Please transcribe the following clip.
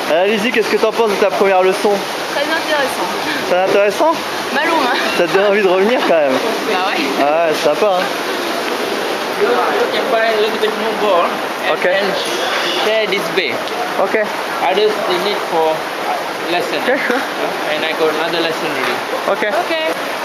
Lizzie, qu'est-ce que t'en penses de ta première leçon? Très intéressant. C'est intéressant? Malum, hein. Ça te donne envie de revenir quand même? Bah ouais. Ah ouais, c'est sympa hein. You can buy a little bit more ball and, Okay. and share this bay. Ok. Others they need for lesson. Okay, sure. And I got another lesson ready. Ok. Ok.